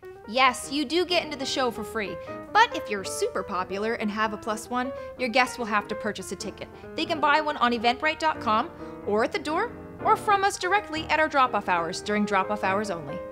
Yes, you do get into the show for free, but if you're super popular and have a +1, your guests will have to purchase a ticket. They can buy one on eventbrite.com, or at the door, or from us directly at our drop-off hours during drop-off hours only.